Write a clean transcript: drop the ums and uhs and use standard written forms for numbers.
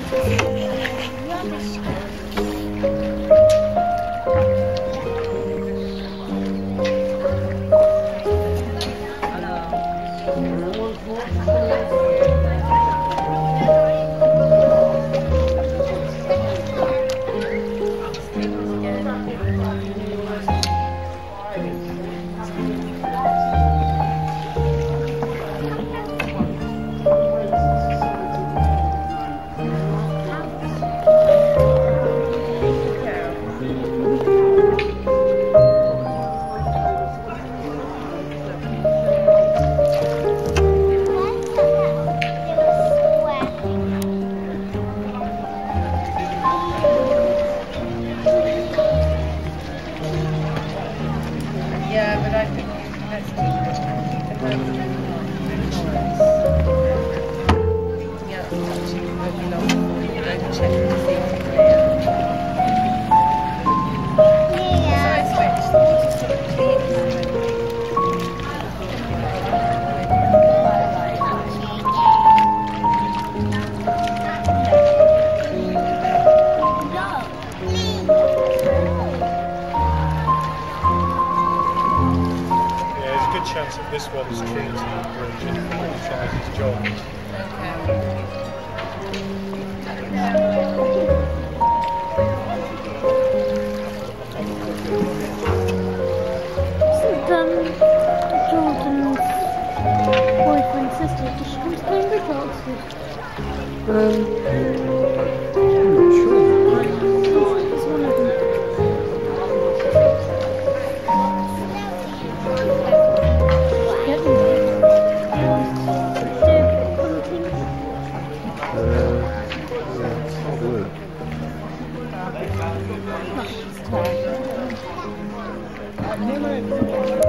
Yeah, but I think let's keep the yeah, actually won't be long before you go to check and see if it's clear. Side switch, the water's sort of clean. Chance that this one's treated bridge and tries its job. Jordan's boyfriend's sister, does she come to Cambridge or Oxford? I'm not sure. It's one of them. Yeah,